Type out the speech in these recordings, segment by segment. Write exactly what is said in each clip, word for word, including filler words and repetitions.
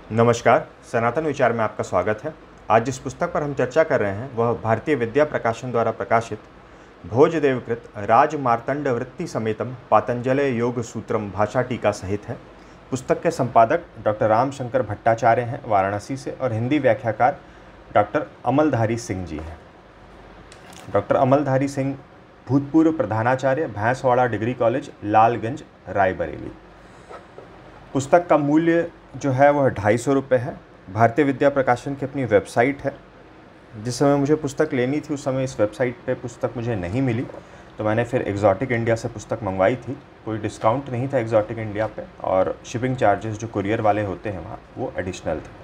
नमस्कार, सनातन विचार में आपका स्वागत है। आज जिस पुस्तक पर हम चर्चा कर रहे हैं वह भारतीय विद्या प्रकाशन द्वारा प्रकाशित भोजदेवकृत राजमार्तंड वृत्ति समेतम पातंजलय योग सूत्रम भाषा टीका सहित है। पुस्तक के संपादक डॉक्टर रामशंकर भट्टाचार्य हैं वाराणसी से और हिंदी व्याख्याकार डॉक्टर अमलधारी सिंह जी हैं। डॉक्टर अमलधारी सिंह भूतपूर्व प्रधानाचार्य, भैंसवाड़ा डिग्री कॉलेज, लालगंज, रायबरेली। पुस्तक का मूल्य जो है वह ढाई सौ रुपये है। भारतीय विद्या प्रकाशन की अपनी वेबसाइट है। जिस समय मुझे पुस्तक लेनी थी उस समय इस वेबसाइट पे पुस्तक मुझे नहीं मिली, तो मैंने फिर एग्जॉटिक इंडिया से पुस्तक मंगवाई थी। कोई डिस्काउंट नहीं था एग्जॉटिक इंडिया पे और शिपिंग चार्जेस जो कुरियर वाले होते हैं वहाँ वो एडिशनल थे।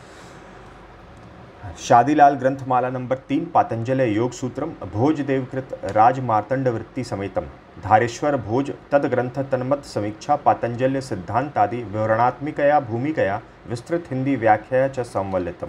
शादीलाल ग्रंथमाला नंबर तीन पातंजलय योग सूत्रम भोजदेवकृत राजमार्तंड वृत्ति समेतम धारेश्वर भोज तद ग्रंथ तन्मत समीक्षा पातंजल्य सिद्धांतादि विवरणात्मिकया भूमिकया विस्तृत हिंदी व्याख्या च संवलितम।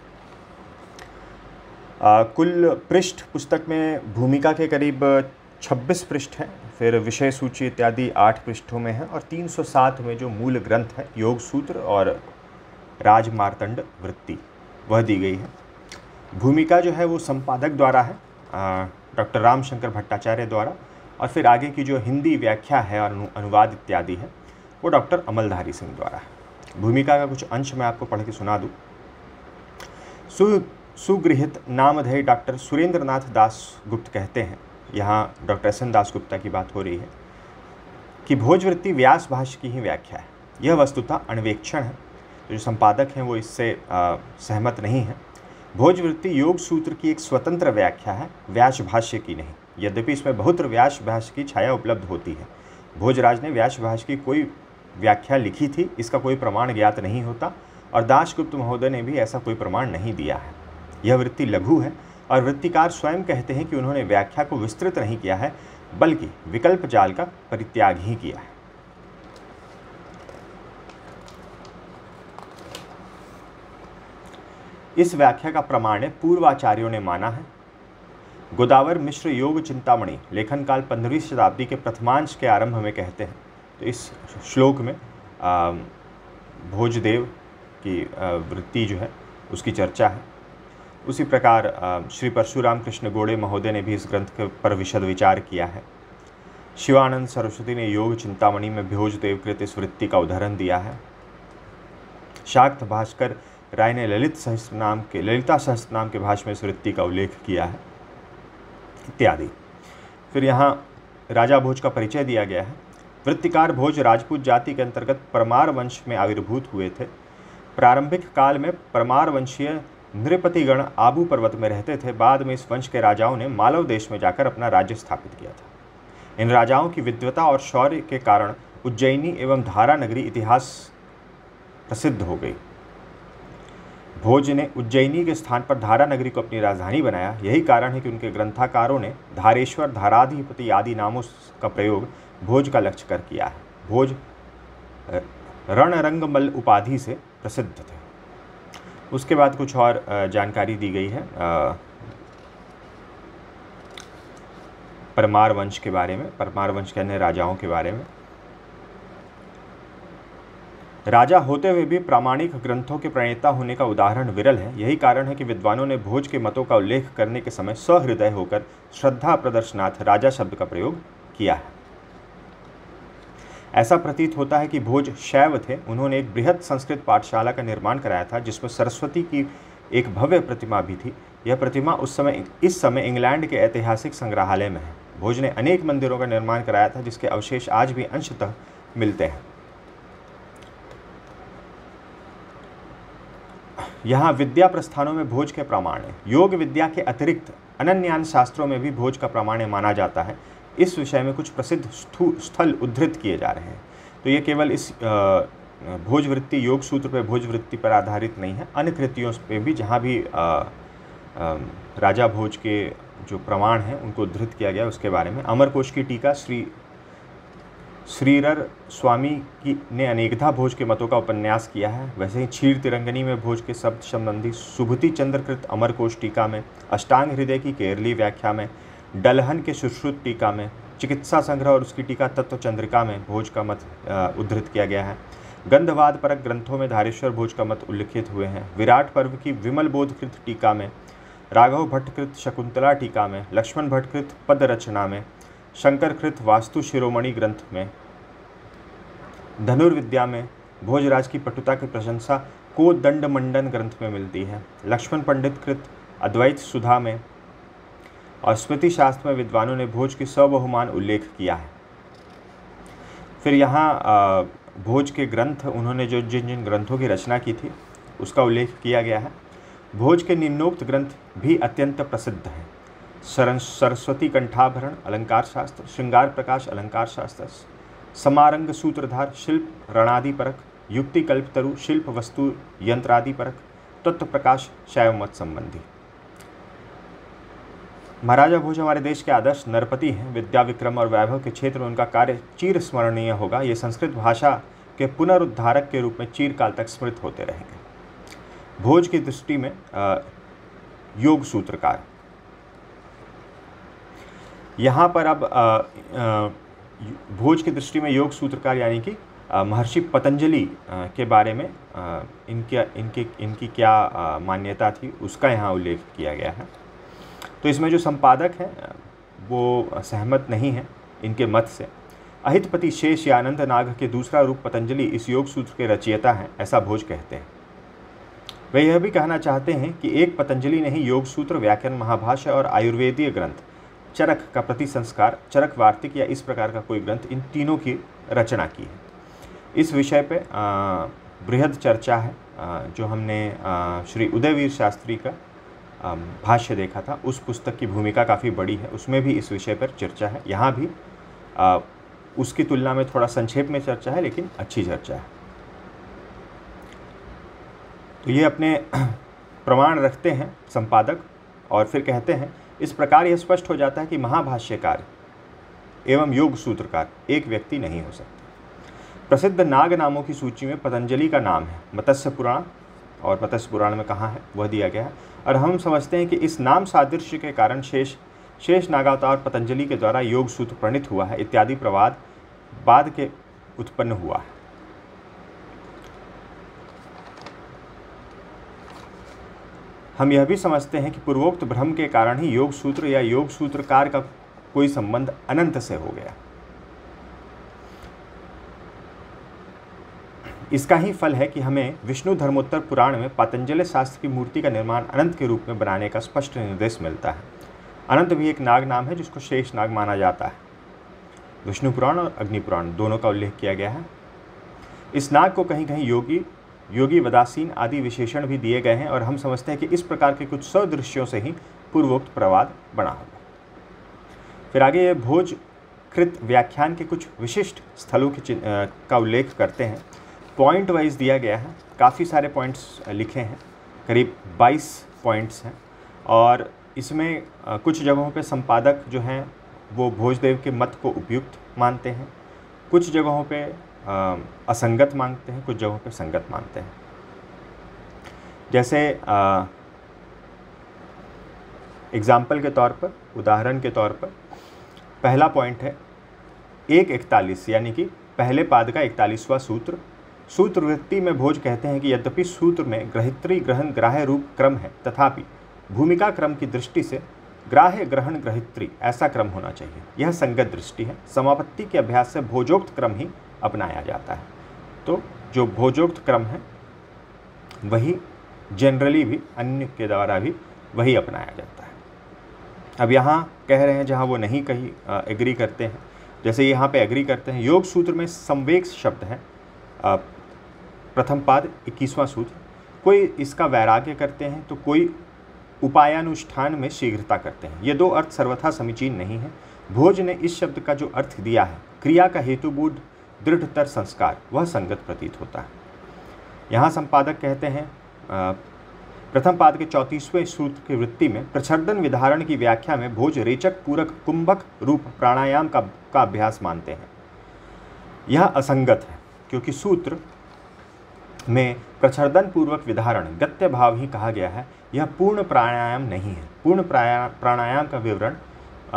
कुल पृष्ठ पुस्तक में भूमिका के करीब छब्बीस पृष्ठ हैं, फिर विषय सूची इत्यादि आठ पृष्ठों में है और तीन सौ सात में जो मूल ग्रंथ है योग सूत्र और राजमार्तंड वृत्ति वह दी गई है। भूमिका जो है वो संपादक द्वारा है, डॉक्टर रामशंकर भट्टाचार्य द्वारा, और फिर आगे की जो हिंदी व्याख्या है और अनुवाद इत्यादि है वो डॉक्टर अमलधारी सिंह द्वारा है। भूमिका का कुछ अंश मैं आपको पढ़ के सुना दूँ। सु सुगृहित नामधेय डॉक्टर सुरेंद्रनाथ दास गुप्त कहते हैं, यहाँ doctor S N Das Gupta की बात हो रही है, कि भोजवृत्ति व्यास भाष्य की ही व्याख्या है। यह वस्तुतः अन्वेक्षण है। जो संपादक हैं वो इससे आ, सहमत नहीं है। भोजवृत्ति योग सूत्र की एक स्वतंत्र व्याख्या है, व्यास भाष्य की नहीं। यद्यपि इसमें बहुत्र व्यास भाष्य की छाया उपलब्ध होती है। भोजराज ने व्यास भाष्य की कोई व्याख्या लिखी थी, इसका कोई प्रमाण ज्ञात नहीं होता और दासगुप्त महोदय ने भी ऐसा कोई प्रमाण नहीं दिया है। यह वृत्ति लघु है और वृत्तिकार स्वयं कहते हैं कि उन्होंने व्याख्या को विस्तृत नहीं किया है बल्कि विकल्प जाल का परित्याग ही किया है। इस व्याख्या का प्रमाण पूर्वाचार्यों ने माना है। गोदावर मिश्र योग चिंतामणि लेखन काल पंद्रहवीं शताब्दी के प्रथमांश के आरंभ में कहते हैं। तो इस श्लोक में आ, भोजदेव की वृत्ति जो है उसकी चर्चा है। उसी प्रकार आ, श्री परशुराम कृष्ण गोड़े महोदय ने भी इस ग्रंथ के पर विशद विचार किया है। शिवानंद सरस्वती ने योग चिंतामणि में भोजदेव कृत इस वृत्ति का उदाहरण दिया है। शाक्त भास्कर राय ने ललित सहस्त्र नाम के ललिता सहस्त्र नाम के भाष्य में इस वृत्ति का उल्लेख किया है इत्यादि। फिर यहाँ राजा भोज का परिचय दिया गया है। वृत्तिकार भोज राजपूत जाति के अंतर्गत परमार वंश में आविर्भूत हुए थे। प्रारंभिक काल में परमार वंशीय नृपतिगण आबू पर्वत में रहते थे। बाद में इस वंश के राजाओं ने मालव देश में जाकर अपना राज्य स्थापित किया था। इन राजाओं की विद्वता और शौर्य के कारण उज्जैनी एवं धारा नगरी इतिहास प्रसिद्ध हो गई। भोज ने उज्जैनी के स्थान पर धारा नगरी को अपनी राजधानी बनाया। यही कारण है कि उनके ग्रंथकारों ने धारेश्वर, धाराधिपति आदि नामों का प्रयोग भोज का लक्ष्य कर किया है। भोज रणरंगमल उपाधि से प्रसिद्ध थे। उसके बाद कुछ और जानकारी दी गई है परमार वंश के बारे में, परमार वंश के अन्य राजाओं के बारे में। राजा होते हुए भी प्रामाणिक ग्रंथों के प्रणेता होने का उदाहरण विरल है। यही कारण है कि विद्वानों ने भोज के मतों का उल्लेख करने के समय सहृदय होकर श्रद्धा प्रदर्शनार्थ राजा शब्द का प्रयोग किया है। ऐसा प्रतीत होता है कि भोज शैव थे। उन्होंने एक बृहद संस्कृत पाठशाला का निर्माण कराया था जिसमें सरस्वती की एक भव्य प्रतिमा भी थी। यह प्रतिमा उस समय इस समय इंग्लैंड के ऐतिहासिक संग्रहालय में है। भोज ने अनेक मंदिरों का निर्माण कराया था जिसके अवशेष आज भी अंशतः मिलते हैं। यहाँ विद्या प्रस्थानों में भोज के प्रमाण है। योग विद्या के अतिरिक्त अनन्यान शास्त्रों में भी भोज का प्रमाण माना जाता है। इस विषय में कुछ प्रसिद्ध स्थल उद्धृत किए जा रहे हैं। तो ये केवल इस भोजवृत्ति योग सूत्र पर भोजवृत्ति पर आधारित नहीं है, अन्य कृतियों पे भी जहाँ भी आ, आ, राजा भोज के जो प्रमाण हैं उनको उद्धृत किया गया उसके बारे में। अमरकोश की टीका श्री श्रीरर स्वामी की ने अनेकधा भोज के मतों का उपन्यास किया है। वैसे ही क्षीर तिरंगनी में भोज के शब्द संबंधी सुभूति चंद्रकृत अमरकोश टीका में, अष्टांग हृदय की केरली व्याख्या में, डलहन के सुश्रुत टीका में, चिकित्सा संग्रह और उसकी टीका तत्व चंद्रिका में भोज का मत उद्धृत किया गया है। गंधवाद परक ग्रंथों में धारेश्वर भोज का मत उल्लिखित हुए हैं। विराट पर्व की विमल बोधकृत टीका में, राघव भट्टकृत शकुंतला टीका में, लक्ष्मण भट्टकृत पद रचना में, शंकरकृत वास्तु शिरोमणि ग्रंथ में, धनुर्विद्या में भोजराज की पटुता की प्रशंसा को दंड मंडन ग्रंथ में मिलती है। लक्ष्मण पंडित कृत अद्वैत सुधा में और स्मृति शास्त्र में विद्वानों ने भोज की सबहुमान उल्लेख किया है। फिर यहाँ भोज के ग्रंथ, उन्होंने जो जिन जिन ग्रंथों की रचना की थी उसका उल्लेख किया गया है। भोज के निम्नोक्त ग्रंथ भी अत्यंत प्रसिद्ध हैं। सरन सरस्वती कंठाभरण अलंकार शास्त्र, श्रृंगार प्रकाश अलंकार शास्त्र, समारंग सूत्रधार शिल्प रणादि परक, युक्ति कल्पतरु शिल्प वस्तु यंत्रादि परक, तत्व प्रकाश शैव मत संबंधी। महाराजा भोज हमारे देश के आदर्श नरपति हैं। विद्या विक्रम और वैभव के क्षेत्र में उनका कार्य चिर स्मरणीय होगा। ये संस्कृत भाषा के पुनरुद्धारक के रूप में चिरकाल तक स्मृत होते रहेंगे। भोज की दृष्टि में आ, योग सूत्रकार, यहाँ पर अब आ, आ, भोज की दृष्टि में योग सूत्रकार यानी कि महर्षि पतंजलि के बारे में आ, इनके इनके इनकी क्या आ, मान्यता थी उसका यहाँ उल्लेख किया गया है। तो इसमें जो संपादक हैं वो सहमत नहीं हैं इनके मत से। अहितपति शेष या अनंत नाग के दूसरा रूप पतंजलि इस योग सूत्र के रचयिता हैं, ऐसा भोज कहते हैं। वे यह भी कहना चाहते हैं कि एक पतंजलि ने ही योग सूत्र, व्याकरण, महाभाष्य और आयुर्वेदीय ग्रंथ, चरक का प्रति संस्कार, चरक वार्तिक या इस प्रकार का कोई ग्रंथ, इन तीनों की रचना की है। इस विषय पे बृहद चर्चा है। आ, जो हमने आ, श्री उदयवीर शास्त्री का आ, भाष्य देखा था, उस पुस्तक की भूमिका काफ़ी बड़ी है, उसमें भी इस विषय पर चर्चा है। यहाँ भी आ, उसकी तुलना में थोड़ा संक्षेप में चर्चा है, लेकिन अच्छी चर्चा है। तो ये अपने प्रमाण रखते हैं संपादक और फिर कहते हैं, इस प्रकार यह स्पष्ट हो जाता है कि महाभाष्यकार एवं योग सूत्रकार एक व्यक्ति नहीं हो सकते। प्रसिद्ध नाग नामों की सूची में पतंजलि का नाम है। मत्स्य पुराण और मत्स्य पुराण में कहाँ है वह दिया गया है, और हम समझते हैं कि इस नाम सादृश्य के कारण शेष शेष नागावतार पतंजलि के द्वारा योग सूत्र प्रणीत हुआ है इत्यादि प्रवाद बाद के उत्पन्न हुआ है। हम यह भी समझते हैं कि पूर्वोक्त भ्रम के कारण ही योग सूत्र या योग सूत्रकार का कोई संबंध अनंत से हो गया। इसका ही फल है कि हमें विष्णु धर्मोत्तर पुराण में पतंजलि शास्त्र की मूर्ति का निर्माण अनंत के रूप में बनाने का स्पष्ट निर्देश मिलता है। अनंत भी एक नाग नाम है जिसको शेष नाग माना जाता है। विष्णु पुराण और अग्नि पुराण दोनों का उल्लेख किया गया है। इस नाग को कहीं कहीं योगी योगी वदासीन आदि विशेषण भी दिए गए हैं, और हम समझते हैं कि इस प्रकार के कुछ सदृश्यों से ही पूर्वोक्त प्रवाद बना होगा। फिर आगे ये भोज कृत व्याख्यान के कुछ विशिष्ट स्थलों के का उल्लेख करते हैं। पॉइंट वाइज दिया गया है, काफ़ी सारे पॉइंट्स लिखे हैं, करीब बाईस पॉइंट्स हैं, और इसमें कुछ जगहों पे संपादक जो हैं वो भोजदेव के मत को उपयुक्त मानते हैं, कुछ जगहों पे असंगत मानते हैं, कुछ जगहों पे संगत मानते हैं। जैसे एग्जाम्पल के तौर पर, उदाहरण के तौर पर, पहला पॉइंट है एक इकतालीस यानी कि पहले पाद का इकतालीसवां सूत्र। सूत्रवृत्ति में भोज कहते हैं कि यद्यपि सूत्र में ग्रहित्री ग्रहण ग्राह्य रूप क्रम है, तथापि भूमिका क्रम की दृष्टि से ग्राह्य ग्रहण ग्रहित्री ऐसा क्रम होना चाहिए। यह संगत दृष्टि है। समापत्ति के अभ्यास से भोजोक्त क्रम ही अपनाया जाता है। तो जो भोजोक्त क्रम है वही जनरली भी अन्य के द्वारा भी वही अपनाया जाता है। अब यहाँ कह रहे हैं जहाँ वो नहीं कहीं एग्री करते हैं, जैसे यहाँ पे एग्री करते हैं, योग सूत्र में संवेग शब्द है, प्रथम पाद इक्कीसवां सूत्र। कोई इसका वैराग्य करते हैं तो कोई उपायानुष्ठान में शीघ्रता करते हैं। ये दो अर्थ सर्वथा समीचीन नहीं है। भोज ने इस शब्द का जो अर्थ दिया है, क्रिया का हेतुबूढ़ दृढ़तर संस्कार, वह संगत प्रतीत होता है। यहाँ संपादक कहते हैं प्रथम पाद के चौंतीसवें सूत्र की वृत्ति में प्रच्छदन विधारण की व्याख्या में भोज रेचक पूरक कुंभक रूप प्राणायाम का का अभ्यास मानते हैं। यह असंगत है, क्योंकि सूत्र में प्रच्छदन पूर्वक विधारण गत्य भाव ही कहा गया है। यह पूर्ण प्राणायाम नहीं है। पूर्ण प्राणायाम का विवरण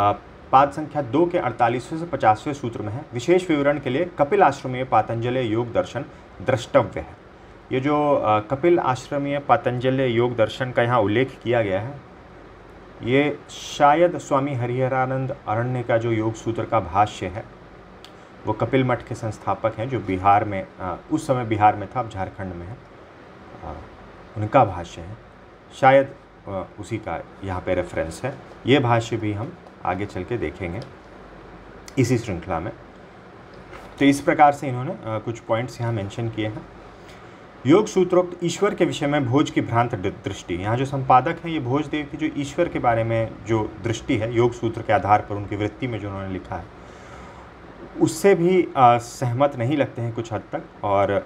पाद संख्या दो के अड़तालीसवें से पचासवें सूत्र में है, विशेष विवरण के लिए कपिल आश्रमीय पातंजलि योग दर्शन द्रष्टव्य है। ये जो कपिल आश्रमीय पातंजलि योग दर्शन का यहाँ उल्लेख किया गया है, ये शायद स्वामी हरिहरानंद अरण्य का जो योग सूत्र का भाष्य है, वो कपिल मठ के संस्थापक हैं जो बिहार में, उस समय बिहार में था, अब झारखंड में है, उनका भाष्य है, शायद उसी का यहाँ पे रेफरेंस है। ये भाष्य भी हम आगे चल के देखेंगे इसी श्रृंखला में। तो इस प्रकार से इन्होंने कुछ पॉइंट्स यहाँ मेंशन किए हैं। योग सूत्रोक्त ईश्वर के विषय में भोज की भ्रांत दृष्टि, यहाँ जो संपादक हैं ये भोजदेव की जो ईश्वर के बारे में जो दृष्टि है योग सूत्र के आधार पर उनकी वृत्ति में जो उन्होंने लिखा है, उससे भी आ, सहमत नहीं लगते हैं कुछ हद तक। और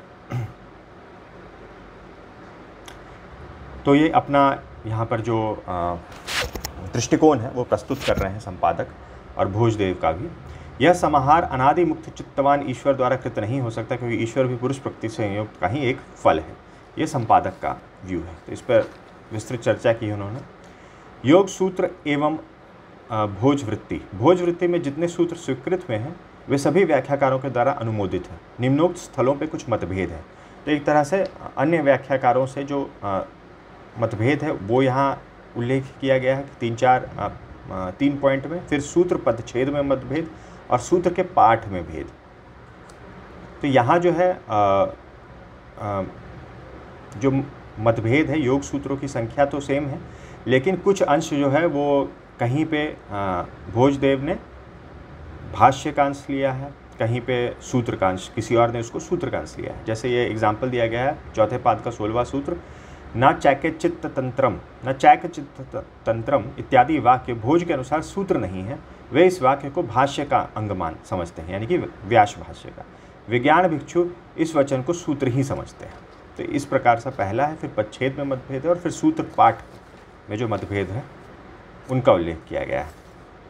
तो ये अपना यहाँ पर जो दृष्टिकोण है वो प्रस्तुत कर रहे हैं संपादक और भोजदेव का भी। यह समाहार अनादि मुक्त चित्तवान ईश्वर द्वारा कृत नहीं हो सकता, क्योंकि ईश्वर भी पुरुष प्रकृति संयुक्त का ही एक फल है। ये संपादक का व्यू है। तो इस पर विस्तृत चर्चा की उन्होंने। योग सूत्र एवं भोजवृत्ति, भोजवृत्ति में जितने सूत्र स्वीकृत हुए हैं वे सभी व्याख्याकारों के द्वारा अनुमोदित हैं। निम्नोक्त स्थलों पे कुछ मतभेद है। तो एक तरह से अन्य व्याख्याकारों से जो आ, मतभेद है वो यहाँ उल्लेख किया गया है तीन चार आ, आ, तीन पॉइंट में। फिर सूत्र पदच्छेद में मतभेद और सूत्र के पाठ में भेद। तो यहाँ जो है आ, आ, जो मतभेद है, योग सूत्रों की संख्या तो सेम है, लेकिन कुछ अंश जो है वो कहीं पे आ, भोजदेव ने भाष्य का अंश लिया है, कहीं पे सूत्र का अंश, किसी और ने उसको सूत्र का अंश लिया है। जैसे ये एग्जाम्पल दिया गया है चौथे पाद का सोलहवां सूत्र, न चैके चित्त तंत्रम न चैक चित्त तंत्रम इत्यादि वाक्य भोज के अनुसार सूत्र नहीं है, वे इस वाक्य को भाष्य का अंगमान समझते हैं, यानी कि व्यास भाष्य का। विज्ञान भिक्षु इस वचन को सूत्र ही समझते हैं। तो इस प्रकार से पहला है, फिर पदच्छेद में मतभेद है और फिर सूत्र पाठ में जो मतभेद है उनका उल्लेख किया गया है।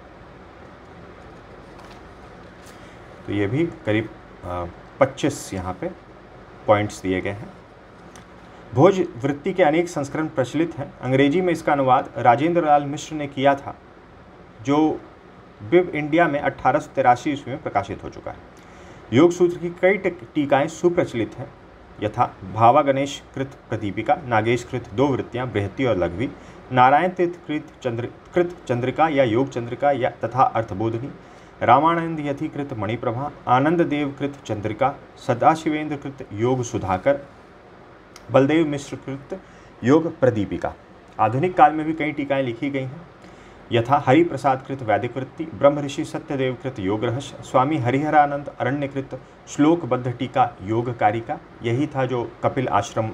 तो ये भी करीब पच्चीस यहाँ पे पॉइंट्स दिए गए हैं। भोज वृत्ति के अनेक संस्करण प्रचलित हैं। अंग्रेजी में इसका अनुवाद राजेंद्र लाल मिश्र ने किया था, जो बिब इंडिया में अट्ठारह सौ तिरासी ईस्वी में प्रकाशित हो चुका है। योग सूत्र की कई टीकाएँ सुप्रचलित हैं, यथा भावा गणेश कृत प्रदीपिका, नागेश कृत दो वृत्तियाँ बृहति और लघवी, नारायण तीर्थ कृत चंद्र कृत चंद्रिका या योग चंद्रिका या तथा अर्थबोधनी, रामानंद यथि कृत मणिप्रभा, आनंद देव कृत चंद्रिका, सदाशिवेंद्र कृत योग सुधाकर, बलदेव मिश्र कृत योग प्रदीपिका। आधुनिक काल में भी कई टीकाएँ लिखी गई हैं, यथा हरि प्रसाद कृत वैदिक वृत्ति, ब्रह्म ऋषि सत्यदेव कृत योग रहस्य, स्वामी हरिहरानंद अरण्य कृत श्लोकबद्ध टीका योग कारिका। यही था जो कपिल आश्रम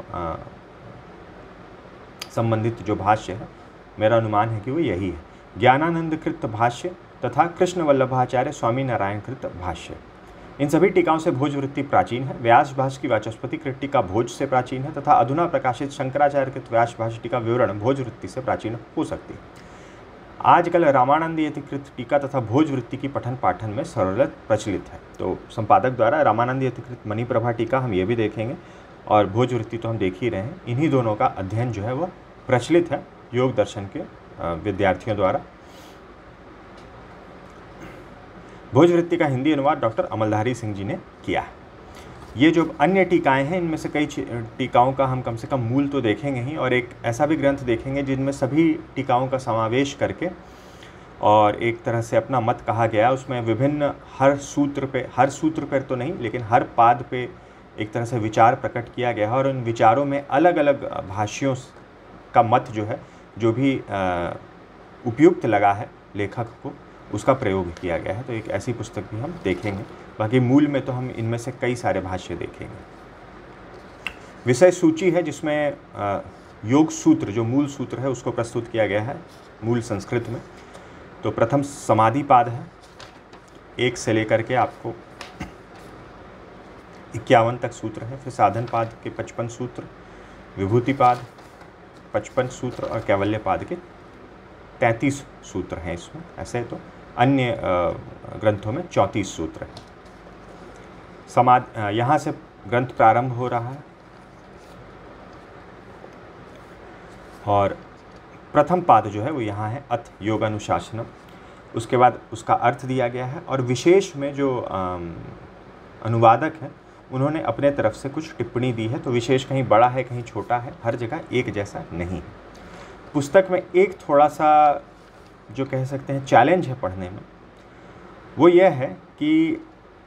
संबंधित जो भाष्य है, मेरा अनुमान है कि वो यही है। ज्ञानानंद कृत भाष्य तथा कृष्ण वल्लभाचार्य स्वामी नारायण कृत भाष्य, इन सभी टीकाओं से भोज वृत्ति प्राचीन है। व्यास भाष्य की वाचस्पति कृत टीका भोज से प्राचीन है तथा अधुना प्रकाशित शंकराचार्य कृत व्यास भाष्य टीका विवरण भोज वृत्ति से प्राचीन हो सकती है। आजकल रामानंद यति कृत टीका तथा भोज वृत्ति की पठन पाठन में सरलत प्रचलित है। तो संपादक द्वारा रामानंद यति कृत मणिप्रभा टीका हम ये भी देखेंगे और भोज वृत्ति तो हम देख ही रहे हैं। इन्हीं दोनों का अध्ययन जो है वह प्रचलित है योग दर्शन के विद्यार्थियों द्वारा। भोज वृत्ति का हिंदी अनुवाद डॉक्टर अमलधारी सिंह जी ने किया है। ये जो अन्य टीकाएं हैं, इनमें से कई टीकाओं का हम कम से कम मूल तो देखेंगे ही, और एक ऐसा भी ग्रंथ देखेंगे जिनमें सभी टीकाओं का समावेश करके और एक तरह से अपना मत कहा गया। उसमें विभिन्न हर सूत्र पे, हर सूत्र पर तो नहीं लेकिन हर पाद पे एक तरह से विचार प्रकट किया गया है और उन विचारों में अलग अलग भाष्यों का मत जो है, जो भी उपयुक्त लगा है लेखक को, उसका प्रयोग किया गया है। तो एक ऐसी पुस्तक भी हम देखेंगे। बाकी मूल में तो हम इनमें से कई सारे भाष्य देखेंगे। विषय सूची है जिसमें योग सूत्र, जो मूल सूत्र है, उसको प्रस्तुत किया गया है मूल संस्कृत में। तो प्रथम समाधि पाद है, एक से लेकर के आपको इक्यावन तक सूत्र है। फिर साधन पाद के पचपन सूत्र, विभूति पाद पचपन सूत्र और कैवल्य पाद के तैंतीस सूत्र हैं इसमें। ऐसे तो अन्य ग्रंथों में चौंतीस सूत्र हैं। समाधि, यहाँ से ग्रंथ प्रारंभ हो रहा है और प्रथम पाद जो है वो यहाँ है, अथ योगानुशासनम। उसके बाद उसका अर्थ दिया गया है, और विशेष में जो अनुवादक हैं उन्होंने अपने तरफ से कुछ टिप्पणी दी है। तो विशेष कहीं बड़ा है कहीं छोटा है, हर जगह एक जैसा नहीं है। पुस्तक में एक थोड़ा सा जो कह सकते हैं चैलेंज है पढ़ने में, वो यह है कि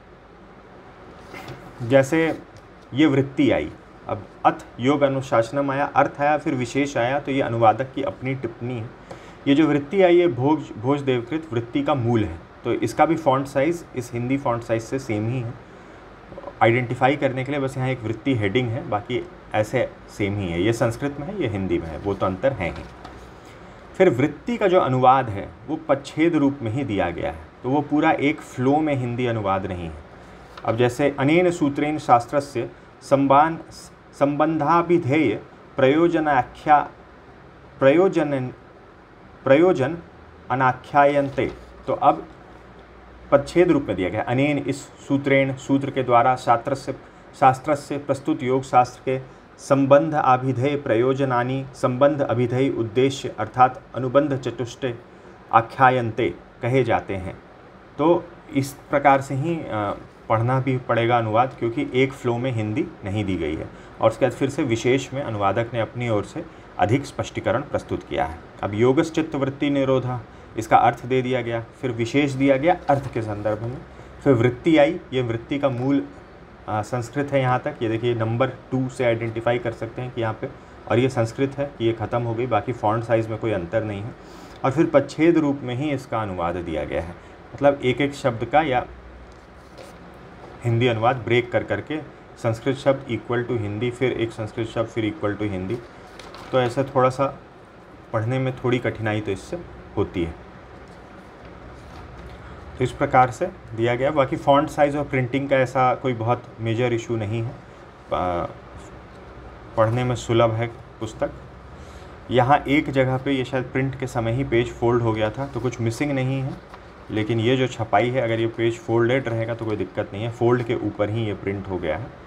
जैसे ये वृत्ति आई, अब अथ योग अनुशासनम आया, अर्थ आया, फिर विशेष आया, तो ये अनुवादक की अपनी टिप्पणी है। ये जो वृत्ति आई, ये भोज भोज देवकृत वृत्ति का मूल है, तो इसका भी फॉन्ट साइज़ इस हिंदी फॉन्ट साइज़ से सेम ही है। आइडेंटिफाई करने के लिए बस यहाँ एक वृत्ति हेडिंग है, बाकी ऐसे सेम ही है। ये संस्कृत में है, ये हिंदी में है, वो तो अंतर है ही। फिर वृत्ति का जो अनुवाद है वो पच्छेद रूप में ही दिया गया है, तो वो पूरा एक फ्लो में हिंदी अनुवाद नहीं है। अब जैसे अनेन सूत्रेण शास्त्रस्य संबान संबंधाभिधेय प्रयोजनाख्या प्रयोजन प्रयोजन अनाख्यायन्ते, तो अब पच्छेद रूप में दिया गया। अनेन इस सूत्रेण, सूत्र के द्वारा, शास्त्र से शास्त्र से प्रस्तुत योग शास्त्र के संबंध अभिधेय प्रयोजनानि, संबंध अभिधेय उद्देश्य अर्थात अनुबंध चतुष्टय आख्यायन्ते कहे जाते हैं। तो इस प्रकार से ही पढ़ना भी पड़ेगा अनुवाद, क्योंकि एक फ्लो में हिंदी नहीं दी गई है। और उसके बाद फिर से विशेष में अनुवादक ने अपनी ओर से अधिक स्पष्टीकरण प्रस्तुत किया है। अब योगश्चित्त वृत्ति निरोधा, इसका अर्थ दे दिया गया, फिर विशेष दिया गया अर्थ के संदर्भ में, फिर वृत्ति आई, ये वृत्ति का मूल आ, संस्कृत है। यहाँ तक ये देखिए नंबर टू से आइडेंटिफाई कर सकते हैं कि यहाँ पे, और ये संस्कृत है कि ये ख़त्म हो गई, बाकी फॉन्ट साइज़ में कोई अंतर नहीं है। और फिर पच्छेद रूप में ही इसका अनुवाद दिया गया है, मतलब एक एक शब्द का या हिंदी अनुवाद ब्रेक कर करके संस्कृत शब्द इक्वल टू हिंदी, फिर एक संस्कृत शब्द, फिर इक्वल टू हिंदी। तो ऐसा थोड़ा सा पढ़ने में थोड़ी कठिनाई तो इससे होती है। तो इस प्रकार से दिया गया। बाकी फ़ॉन्ट साइज़ और प्रिंटिंग का ऐसा कोई बहुत मेजर इशू नहीं है, पढ़ने में सुलभ है पुस्तक। यहाँ एक जगह पे ये शायद प्रिंट के समय ही पेज फोल्ड हो गया था, तो कुछ मिसिंग नहीं है, लेकिन ये जो छपाई है, अगर ये पेज फोल्डेड रहेगा तो कोई दिक्कत नहीं है। फोल्ड के ऊपर ही ये प्रिंट हो गया है।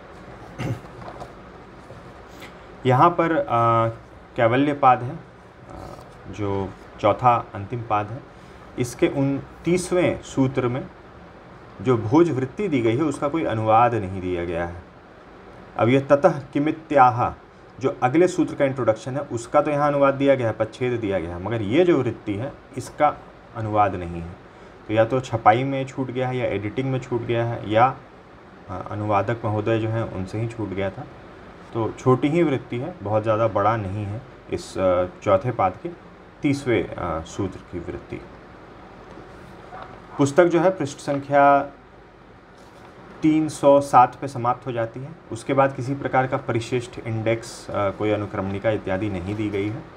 यहाँ पर कैवल्य पाद है, आ, जो चौथा अंतिम पाद है, इसके उनतीसवें सूत्र में जो भोज वृत्ति दी गई है उसका कोई अनुवाद नहीं दिया गया है। अब ये ततः किमित्याह, जो अगले सूत्र का इंट्रोडक्शन है, उसका तो यहाँ अनुवाद दिया गया है, पच्छेद दिया गया है, मगर ये जो वृत्ति है इसका अनुवाद नहीं है। तो या तो छपाई में छूट गया है, या एडिटिंग में छूट गया है, या अनुवादक महोदय जो हैं उनसे ही छूट गया था। तो छोटी ही वृत्ति है, बहुत ज़्यादा बड़ा नहीं है इस चौथे पाद के तीसवें सूत्र की वृत्ति। पुस्तक जो है पृष्ठ संख्या तीन सौ सात पे समाप्त हो जाती है। उसके बाद किसी प्रकार का परिशिष्ट, इंडेक्स, कोई अनुक्रमणिका इत्यादि नहीं दी गई है।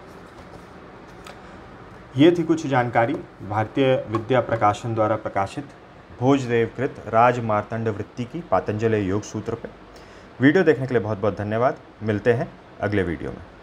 ये थी कुछ जानकारी भारतीय विद्या प्रकाशन द्वारा प्रकाशित भोजदेवकृत राज मार्तंड वृत्ति की पातंजलि योग सूत्र पे। वीडियो देखने के लिए बहुत बहुत धन्यवाद। मिलते हैं अगले वीडियो में।